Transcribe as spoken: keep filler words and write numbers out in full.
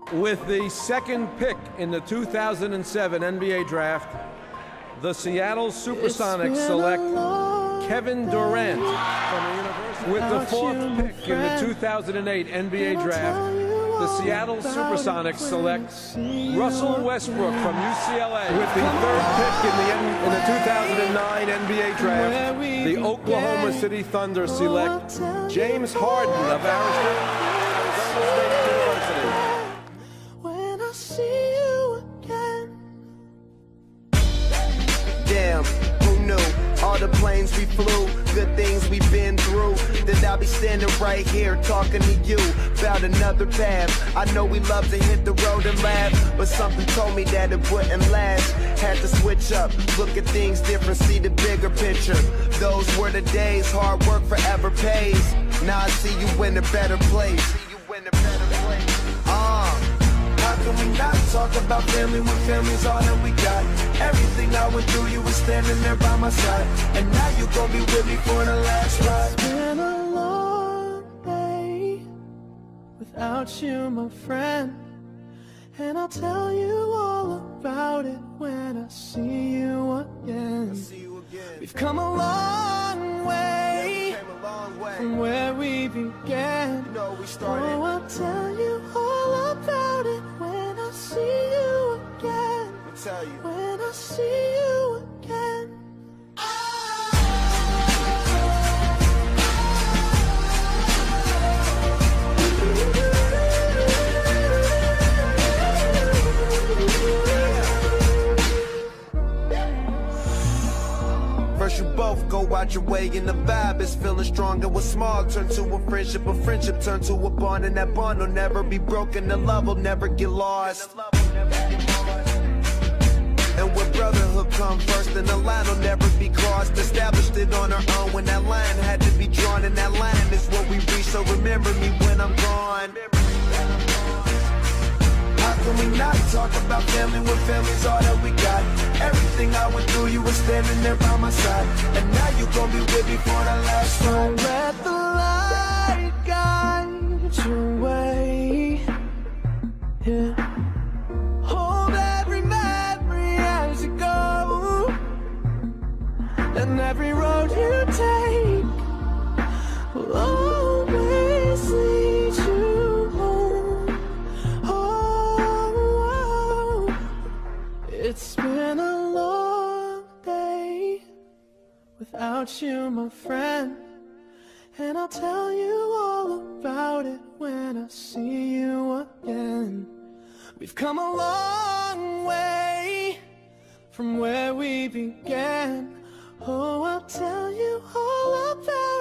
With the second pick in the two thousand seven N B A draft, the Seattle Supersonics select Kevin Durant from the University. With the fourth pick in the two thousand eight N B A draft, the Seattle Supersonics select Russell Westbrook from U C L A. With the third pick in the, in the two thousand nine N B A draft, the Oklahoma City Thunder select James Harden of Arizona State University. When I see you again. Damn, who knew? All the planes we flew, good things we've been through, that I'll be standing right here talking to you about another path. I know we love to hit the road and laugh, but something told me that it wouldn't last. Had to switch up, look at things different, see the bigger picture. Those were the days, hard work forever pays. Now I see you in a better place. See you in a better place. Uh. How can we not talk about family when family's all that we got? Everything I went through, you were standing there by my side, and now you gon' be with me for the last ride. It's been a long day without you, my friend, and I'll tell you all about it when I see you again. See you again. We've come a long way, yeah, we came a long way from where we began. You know we started. Oh, I'll tell you all about it when I see you again. I'll tell you. When I see you again. First you both go out your way and the vibe is feeling strong, and what's small turn to a friendship, a friendship turn to a bond, and that bond will never be broken, the love will never get lost. And when brotherhood come first, then the line will never be crossed. Established it on our own when that line had to be drawn, and that line is what we reach, so remember me when I'm gone. How can we not talk about family when family's all that we got? Everything I went through, you were standing there by my side, and now you gon' be with me for the last Don't ride. let the light guide your way. Yeah. Hold every memory as you go, and every road you take will always lead you home. Oh, it's been a long day without you, my friend, and I'll tell you all about it when I see you again. We've come a long way from where we began. Oh, I'll tell you all about it.